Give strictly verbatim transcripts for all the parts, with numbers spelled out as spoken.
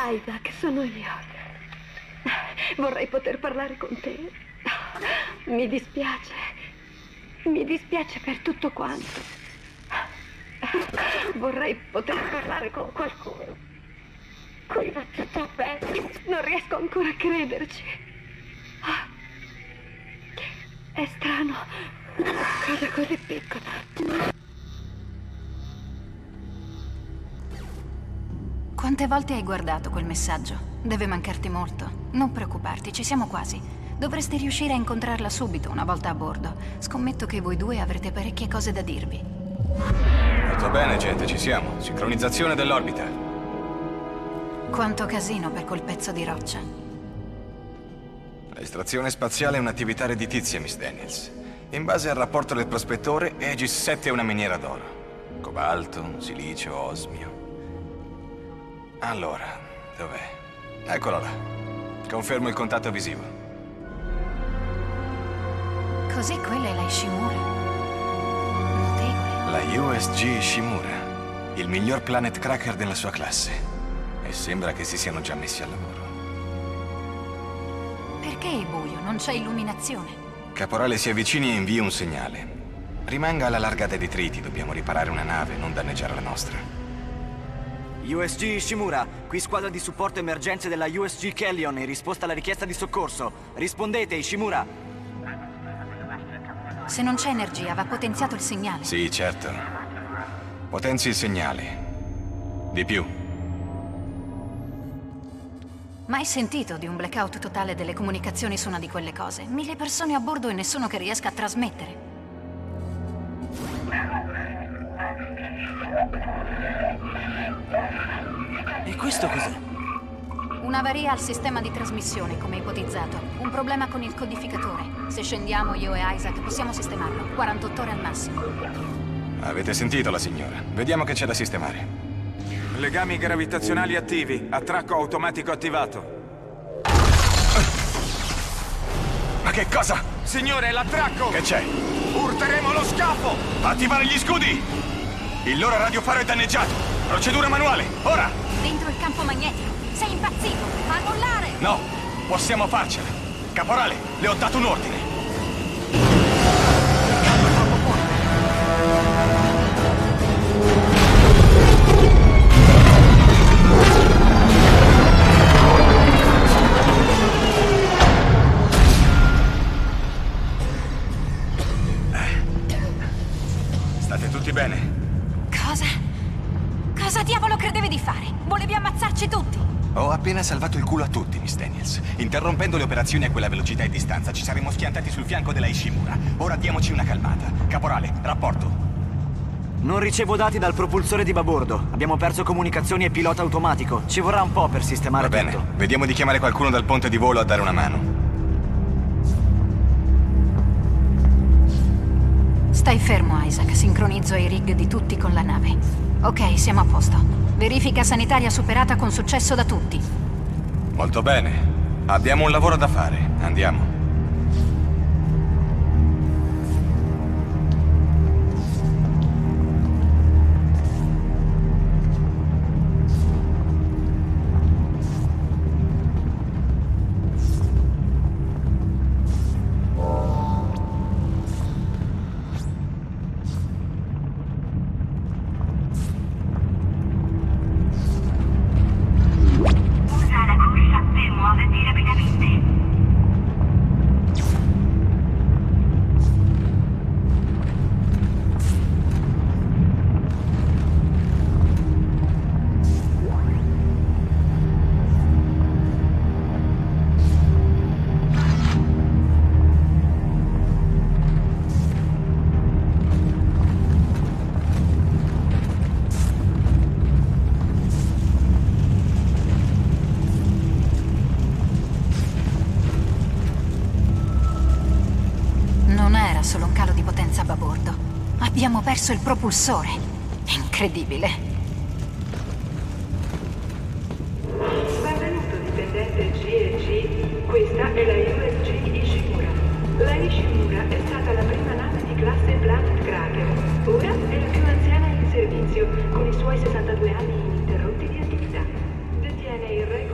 Isaac, sono io. Vorrei poter parlare con te. Mi dispiace. Mi dispiace per tutto quanto. Vorrei poter parlare con qualcuno. Qui va tutto bene. Non riesco ancora a crederci. È strano. Cosa così piccola. Quante volte hai guardato quel messaggio? Deve mancarti molto. Non preoccuparti, ci siamo quasi. Dovreste riuscire a incontrarla subito una volta a bordo. Scommetto che voi due avrete parecchie cose da dirvi. Molto bene, gente, ci siamo. Sincronizzazione dell'orbita. Quanto casino per quel pezzo di roccia. L'estrazione spaziale è un'attività redditizia, Miss Daniels. In base al rapporto del prospettore, Aegis sette è una miniera d'oro. Cobalto, silicio, osmio. Allora, dov'è? Eccolo là. Confermo il contatto visivo. Così quella è la Ishimura. Notevole. La U S G Ishimura. Il miglior planet cracker della sua classe. E sembra che si siano già messi al lavoro. Perché è buio? Non c'è illuminazione. Caporale si avvicini e invia un segnale. Rimanga alla larga dai detriti. Dobbiamo riparare una nave, non danneggiare la nostra. U S G Ishimura, qui squadra di supporto emergenze della U S G Kellion in risposta alla richiesta di soccorso. Rispondete, Ishimura. Se non c'è energia, va potenziato il segnale. Sì, certo. Potenzi il segnale. Di più. Mai sentito di un blackout totale delle comunicazioni su una di quelle cose? Mille persone a bordo e nessuno che riesca a trasmettere. E questo cos'è? Un'avaria al sistema di trasmissione, come ipotizzato. Un problema con il codificatore. Se scendiamo io e Isaac possiamo sistemarlo. quarantotto ore al massimo. Avete sentito la signora? Vediamo che c'è da sistemare. Legami gravitazionali attivi. Attracco automatico attivato. Ma che cosa? Signore, l'attracco! Che c'è? Urteremo lo scafo! Attivare gli scudi! Il loro radiofaro è danneggiato. Procedura manuale, ora! Dentro il campo magnetico. Sei impazzito! Annullare! No, possiamo farcela. Caporale, le ho dato un ordine. State tutti bene? Cosa? Cosa diavolo credevi di fare? Volevi ammazzarci tutti? Ho appena salvato il culo a tutti, Miss Daniels. Interrompendo le operazioni a quella velocità e distanza, ci saremmo schiantati sul fianco della Ishimura. Ora diamoci una calmata. Caporale, rapporto. Non ricevo dati dal propulsore di babordo. Abbiamo perso comunicazioni e pilota automatico. Ci vorrà un po' per sistemare Va bene, tutto. vediamo di chiamare qualcuno dal ponte di volo a dare una mano. Stai fermo, Isaac. Sincronizzo i rig di tutti con la nave. Ok, siamo a posto. Verifica sanitaria superata con successo da tutti. Molto bene. Abbiamo un lavoro da fare. Andiamo. Solo un calo di potenza a babordo. Abbiamo perso il propulsore. Incredibile. Benvenuto dipendente G e G. Questa è la U S G Ishimura. La Ishimura è stata la prima nave di classe Planet Cracker. Ora è la più anziana in servizio, con i suoi sessantadue anni ininterrotti di attività. Detiene il rango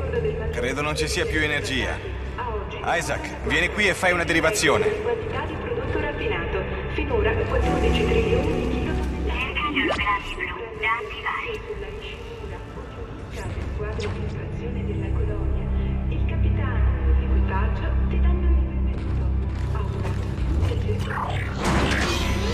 Credo non ci sia più energia. A oggi, Isaac, vieni qui e fai una derivazione. quantità di prodotto raffinato. Finora quattordici trilioni di chilotonnellate. Ologrammi blu da attivare. Sulla Ishimura, ottimista del quadro di infrazione della colonia. Il capitano e l'equipaggio ti danno il benvenuto. Aura.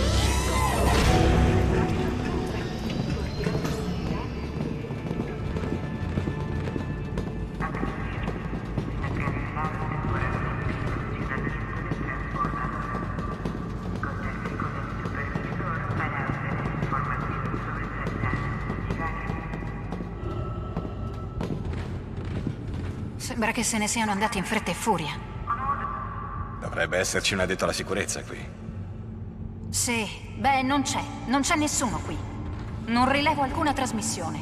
Sembra che se ne siano andati in fretta e furia. Dovrebbe esserci un addetto alla sicurezza qui. Sì, beh, non c'è. Non c'è nessuno qui. Non rilevo alcuna trasmissione.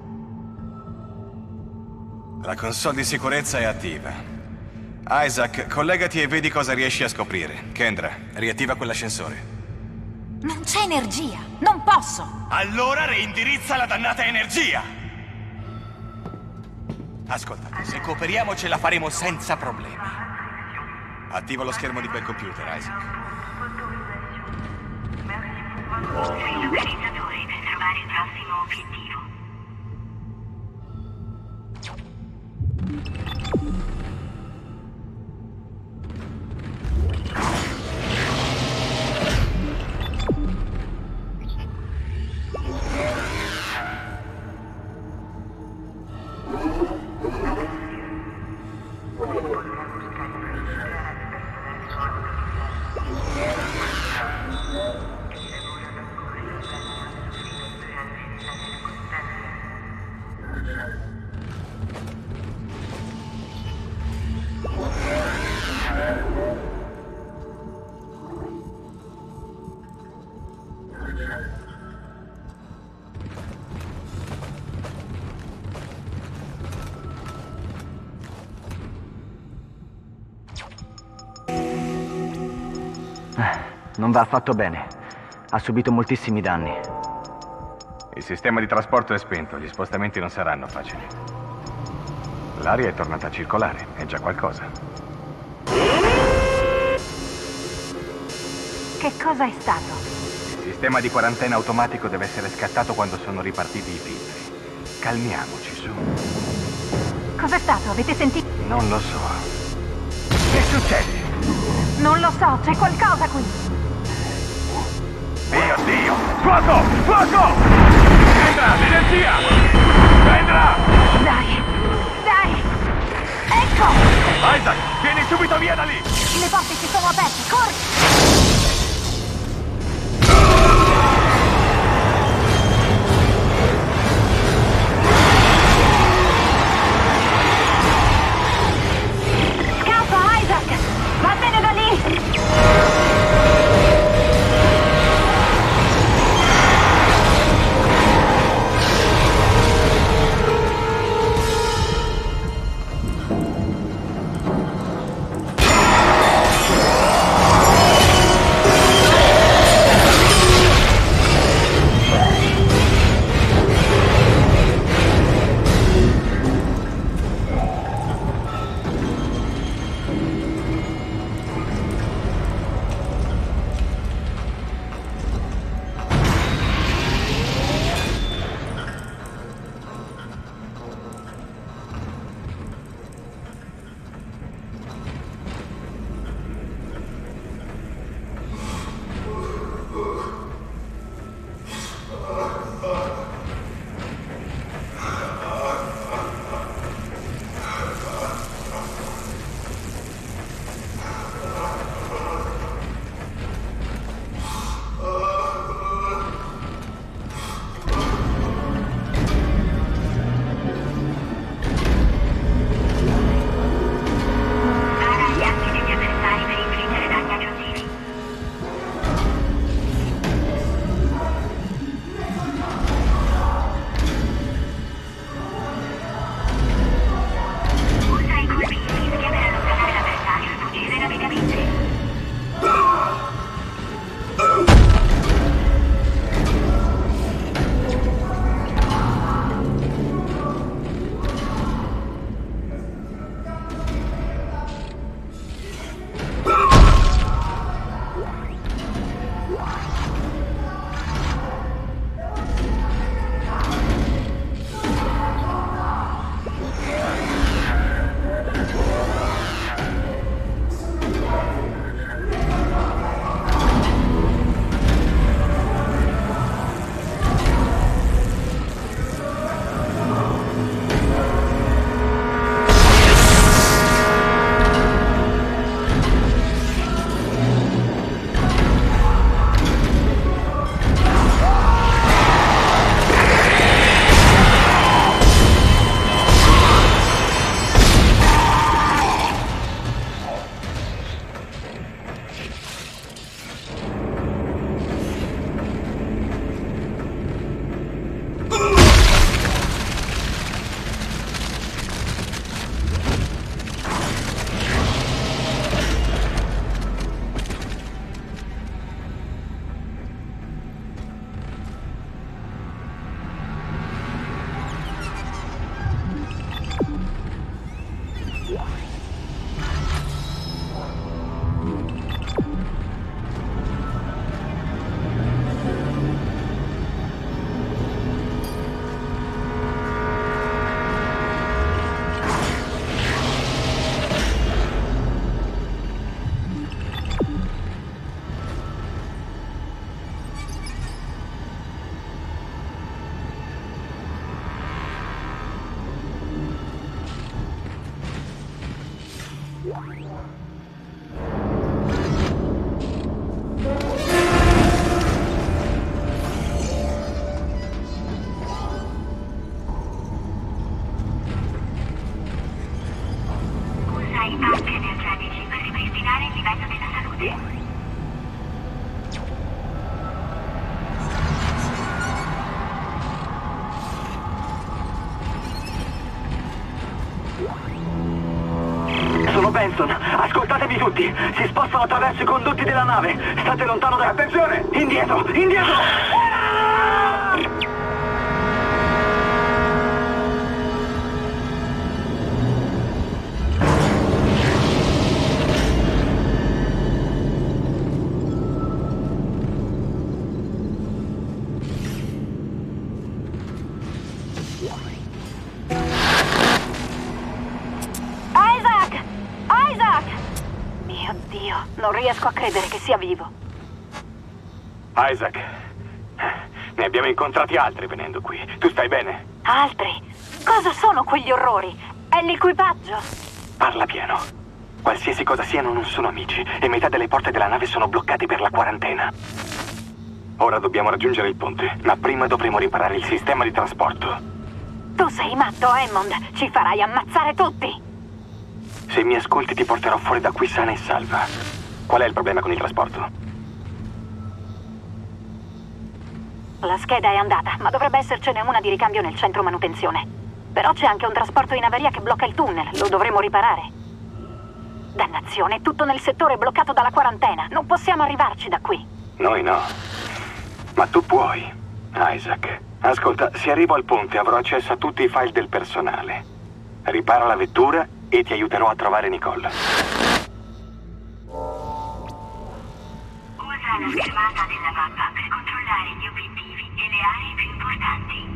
La console di sicurezza è attiva. Isaac, collegati e vedi cosa riesci a scoprire. Kendra, riattiva quell'ascensore. Non c'è energia. Non posso. Allora reindirizza la dannata energia! Ascolta, se cooperiamo ce la faremo senza problemi. Attiva lo schermo di quel computer, Isaac. Sfida localizzatore per trovare il prossimo obiettivo. Non va affatto bene. Ha subito moltissimi danni. Il sistema di trasporto è spento, gli spostamenti non saranno facili. L'aria è tornata a circolare, è già qualcosa. Che cosa è stato? Il sistema di quarantena automatico deve essere scattato quando sono ripartiti i filtri. Calmiamoci, su. Cos'è stato? Avete sentito? Non lo so. Che succede? Non lo so, c'è qualcosa qui. Dio, Dio! Fuoco! Fuoco! Kendra, l'energia! Kendra! Dai, dai! Ecco! Isaac, vieni subito via da lì! Le porte si sono aperte, corri! Scappa, Isaac! Vattene da lì! Benson, ascoltatemi tutti. Si spostano attraverso i condotti della nave. State lontano da... Attenzione! Indietro! Indietro! Non riesco a credere che sia vivo. Isaac, ne abbiamo incontrati altri venendo qui. Tu stai bene? Altri? Cosa sono quegli orrori? È l'equipaggio? Parla piano. Qualsiasi cosa siano non sono amici e metà delle porte della nave sono bloccate per la quarantena. Ora dobbiamo raggiungere il ponte, ma prima dovremo riparare il sistema di trasporto. Tu sei matto, Hammond. Ci farai ammazzare tutti. Se mi ascolti ti porterò fuori da qui sana e salva. Qual è il problema con il trasporto? La scheda è andata, ma dovrebbe essercene una di ricambio nel centro manutenzione. Però c'è anche un trasporto in averia che blocca il tunnel. Lo dovremo riparare. Dannazione, è tutto nel settore bloccato dalla quarantena. Non possiamo arrivarci da qui. Noi no. Ma tu puoi, Isaac. Ascolta, se arrivo al ponte avrò accesso a tutti i file del personale. Ripara la vettura e ti aiuterò a trovare Nicole. Usa la schermata della mappa per controllare gli obiettivi e le aree più importanti.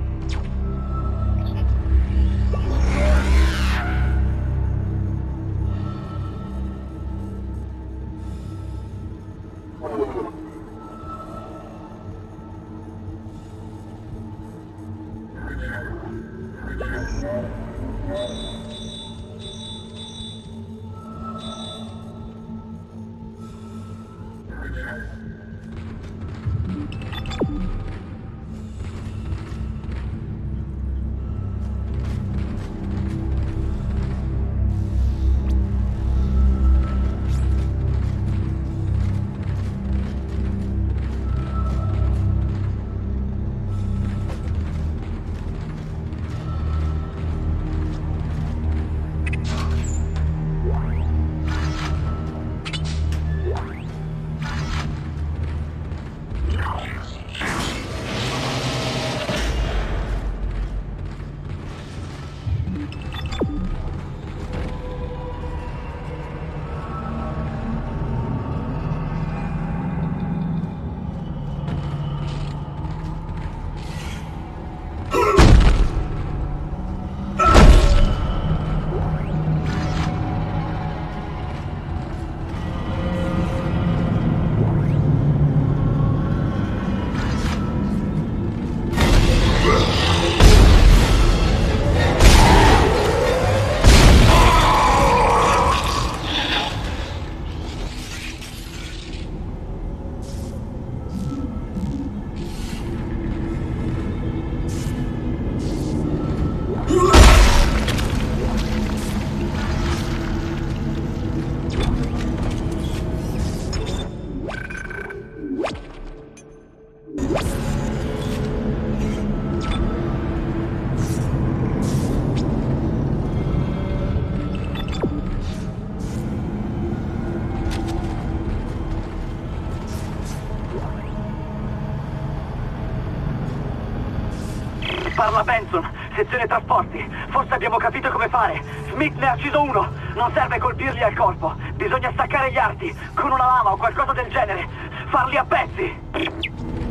Parla Benson, sezione trasporti. Forse abbiamo capito come fare. Smith ne ha ucciso uno. Non serve colpirli al corpo. Bisogna staccare gli arti, con una lama o qualcosa del genere. Farli a pezzi.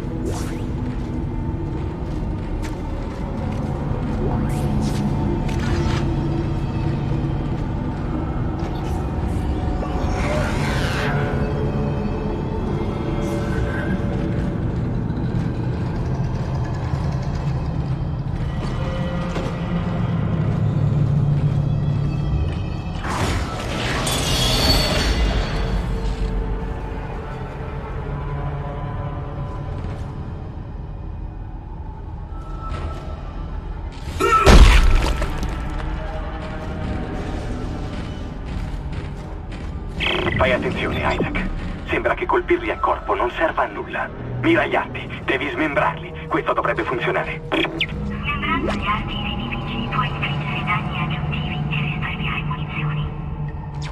Fai attenzione, Isaac. Sembra che colpirli al corpo non serva a nulla. Mira gli arti, devi smembrarli. Questo dovrebbe funzionare. Smembrando gli arti dei nemici puoi infliggere danni aggiuntivi e risparmiare munizioni.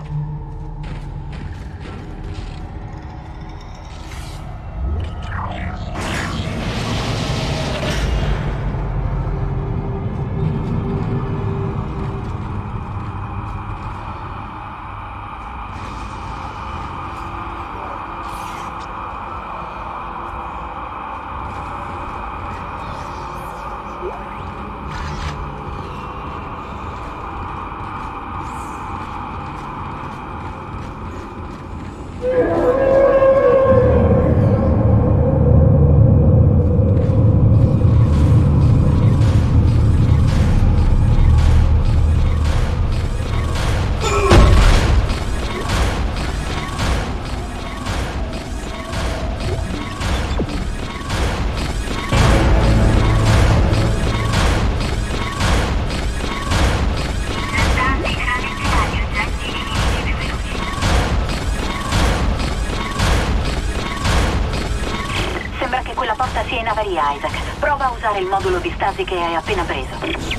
un'avaria, Isaac. Prova a usare il modulo di stasi che hai appena preso.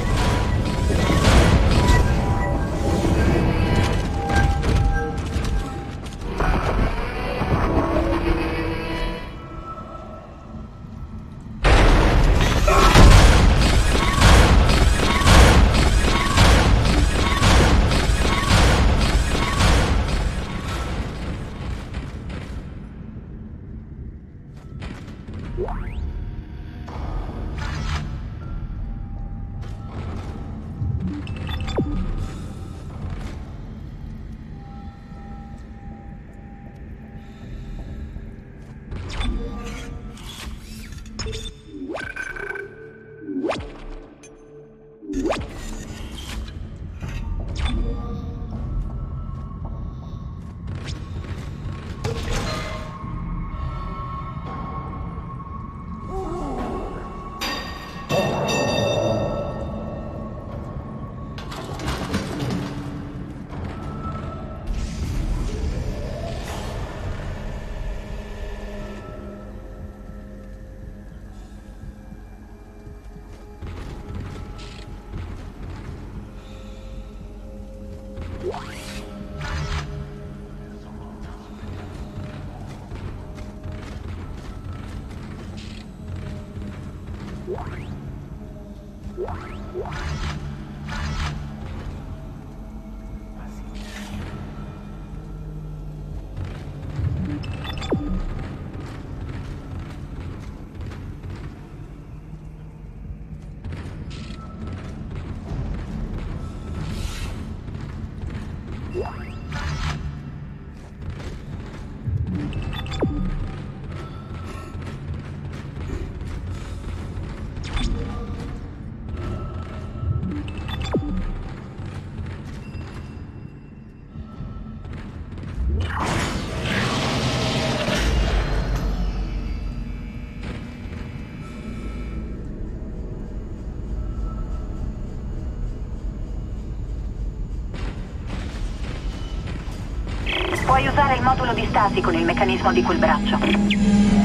Puoi usare il modulo di stasi con il meccanismo di quel braccio.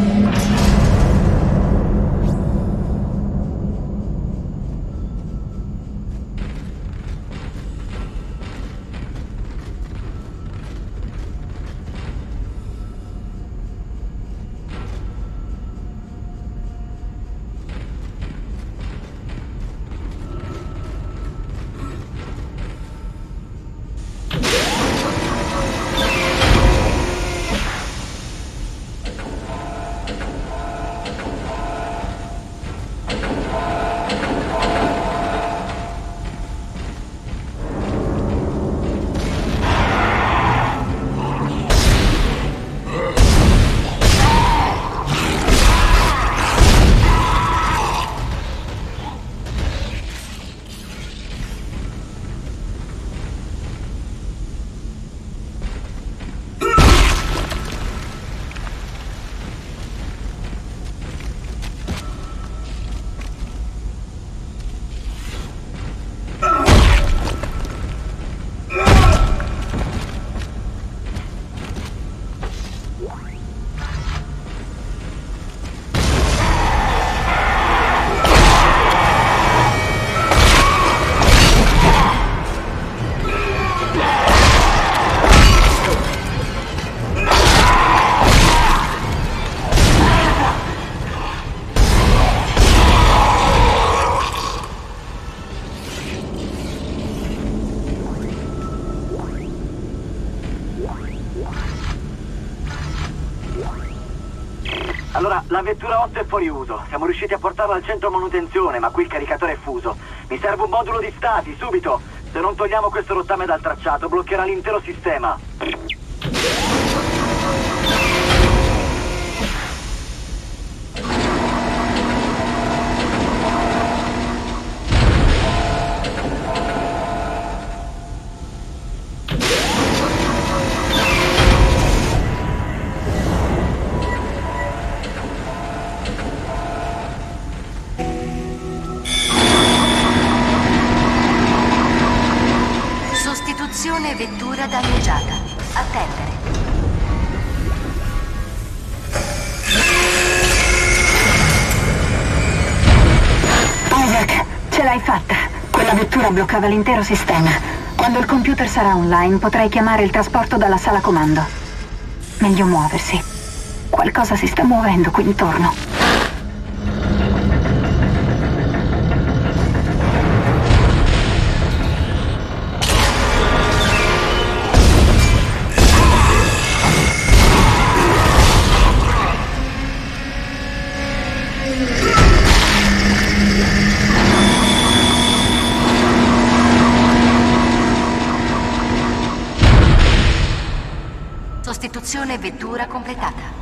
Allora, la vettura otto è fuori uso. Siamo riusciti a portarla al centro manutenzione, ma qui il caricatore è fuso. Mi serve un modulo di stasi, subito! Se non togliamo questo rottame dal tracciato, bloccherà l'intero sistema. Vettura danneggiata. Attendere. Ce l'hai fatta. Quella vettura bloccava l'intero sistema. Quando il computer sarà online potrai chiamare il trasporto dalla sala comando. Meglio muoversi. Qualcosa si sta muovendo qui intorno. Sostituzione vettura completata.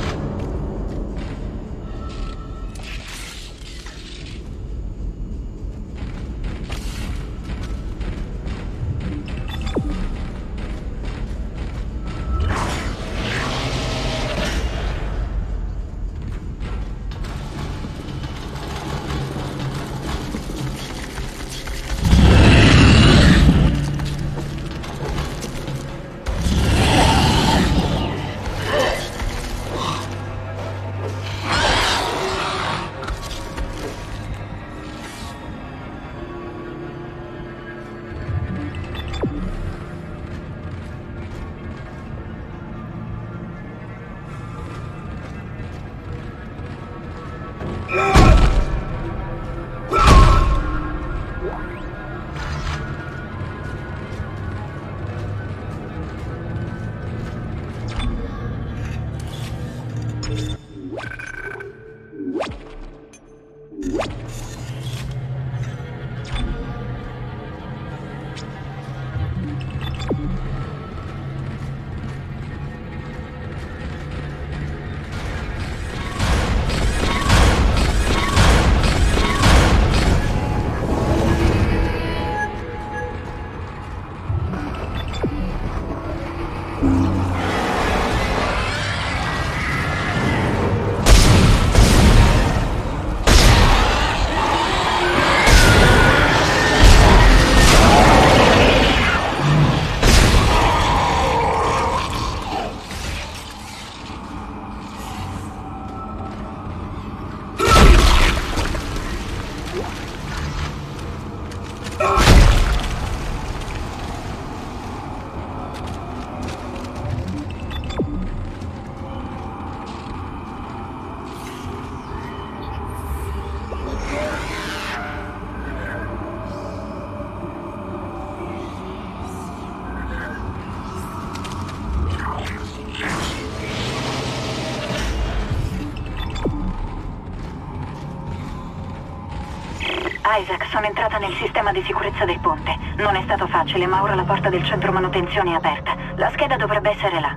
Isaac, sono entrata nel sistema di sicurezza del ponte. Non è stato facile, ma ora la porta del centro manutenzione è aperta. La scheda dovrebbe essere là.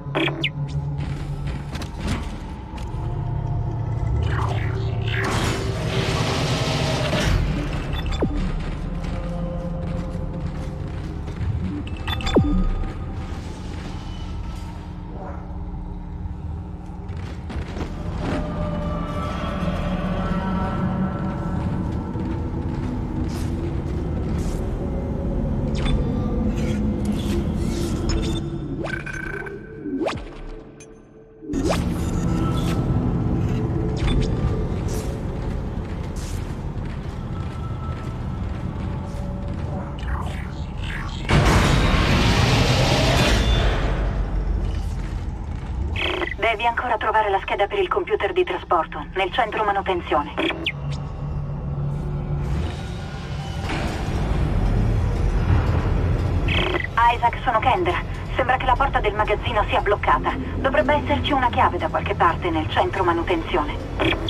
Devi ancora trovare la scheda per il computer di trasporto, nel centro manutenzione. Isaac, sono Kendra. Sembra che la porta del magazzino sia bloccata. Dovrebbe esserci una chiave da qualche parte nel centro manutenzione.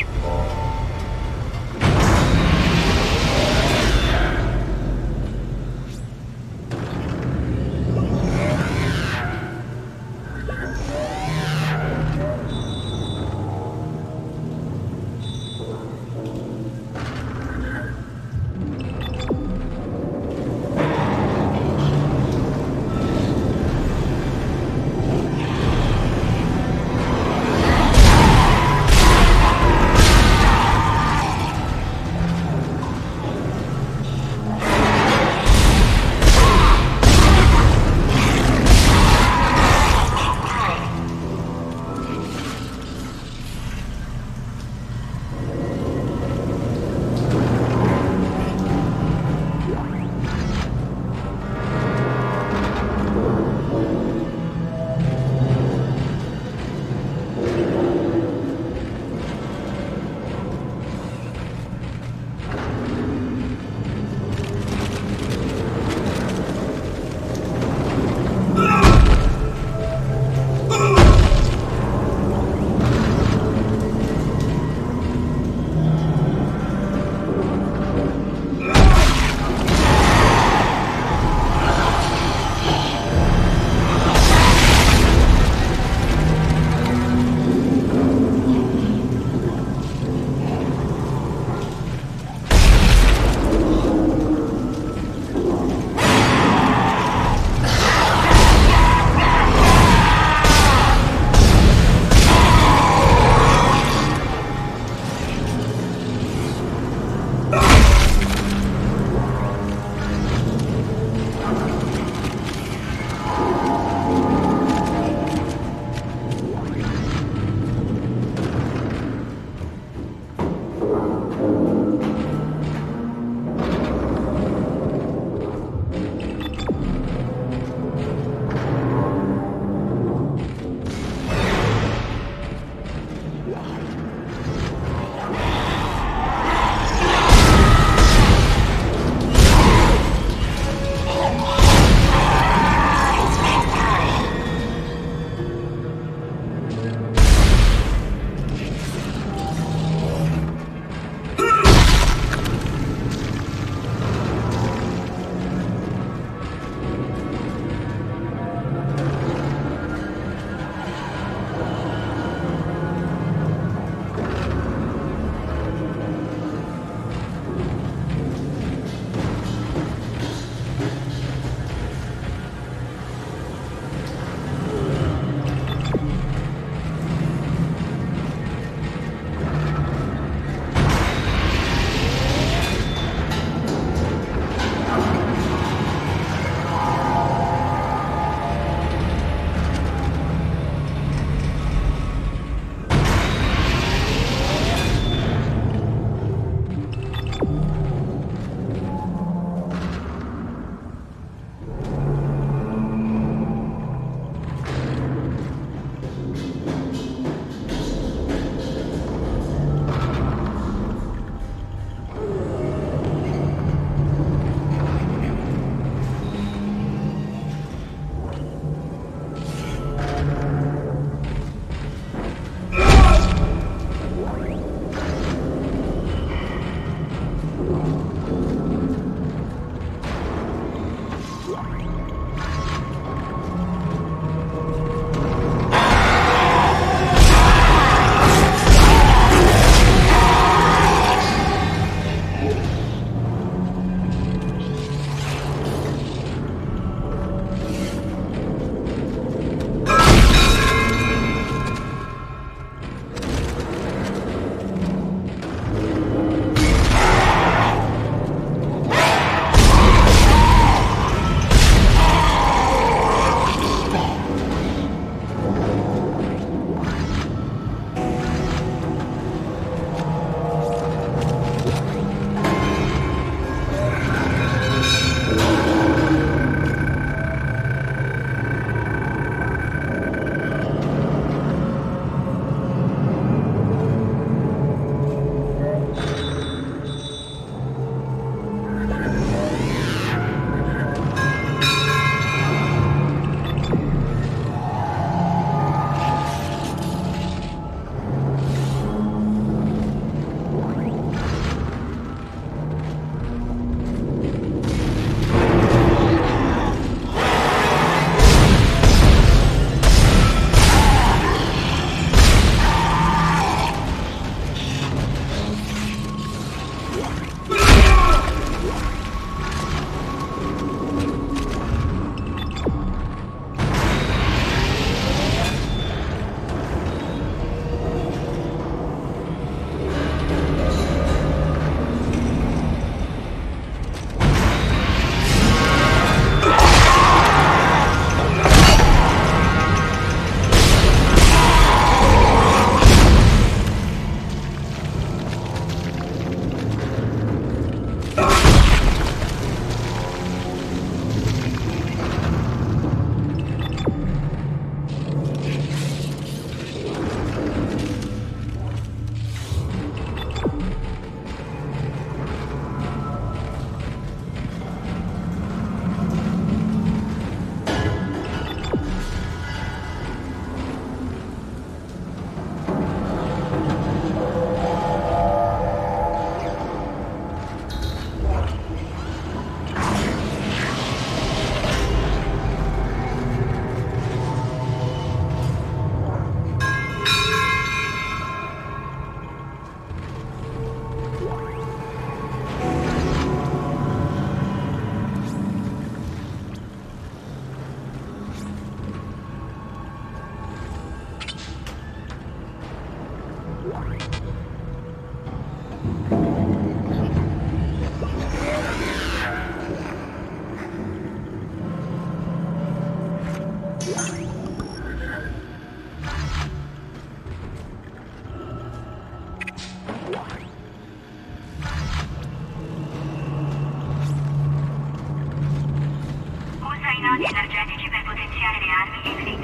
energetici per potenziare le armi e il rig.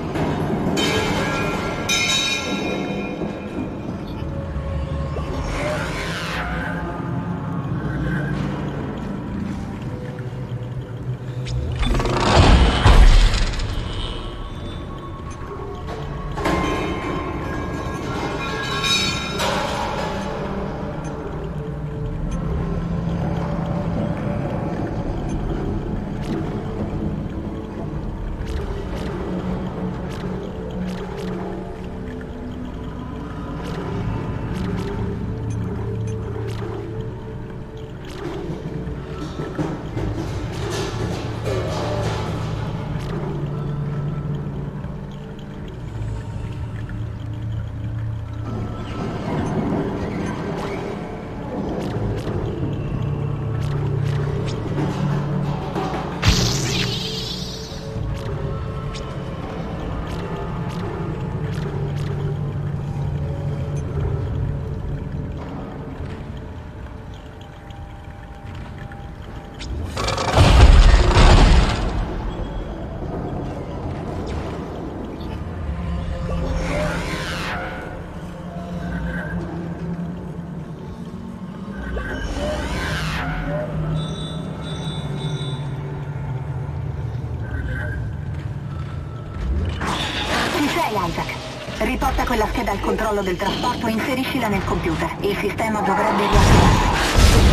Isaac, riporta quella scheda al controllo del trasporto e inseriscila nel computer. Il sistema dovrebbe riattivarsi.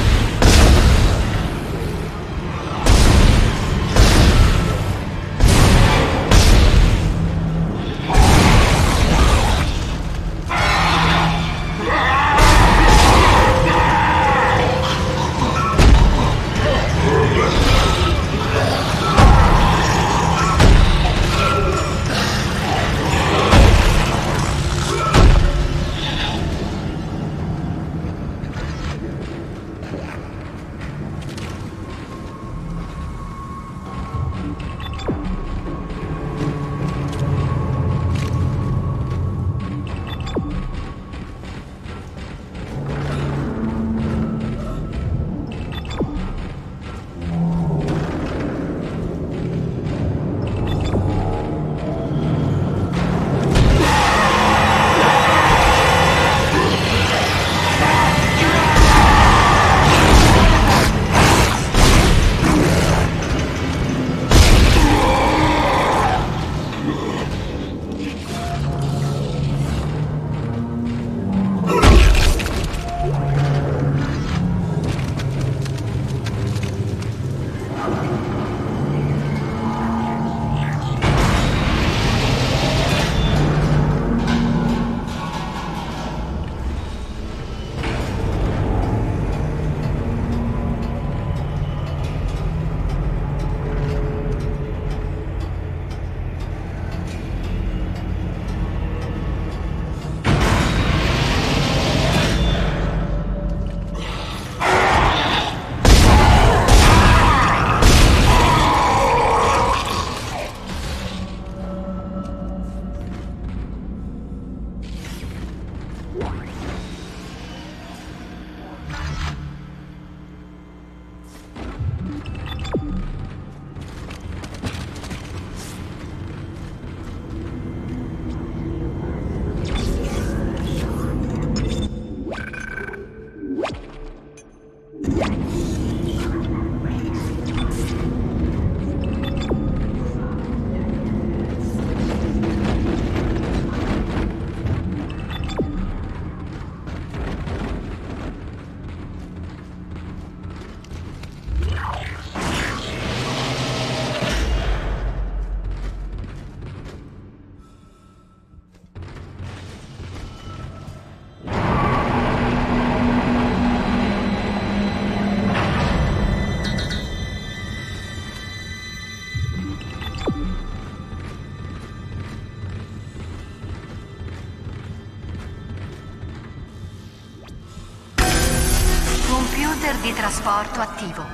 Computer di trasporto attivo.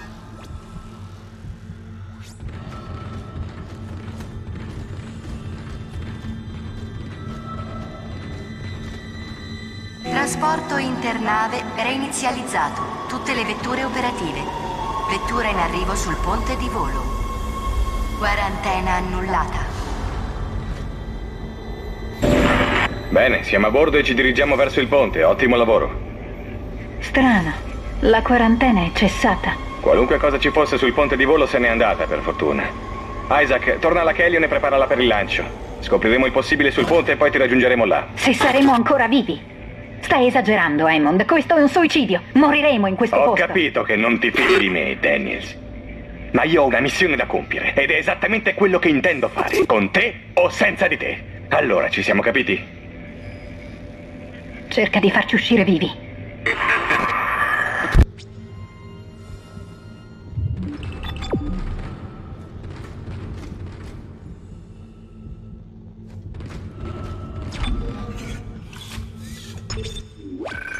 Trasporto internave reinizializzato. Tutte le vetture operative. Vettura in arrivo sul ponte di volo. Quarantena annullata. Bene, siamo a bordo e ci dirigiamo verso il ponte. Ottimo lavoro. Strano. La quarantena è cessata. Qualunque cosa ci fosse sul ponte di volo se n'è andata, per fortuna. Isaac, torna alla Kellion e preparala per il lancio. Scopriremo il possibile sul ponte e poi ti raggiungeremo là. Se saremo ancora vivi. Stai esagerando, Hammond. Questo è un suicidio. Moriremo in questo Ho posto. Ho capito che non ti fidi di me, Daniels. Ma io ho una missione da compiere ed è esattamente quello che intendo fare. Con te o senza di te. Allora, ci siamo capiti? Cerca di farci uscire vivi. Wow.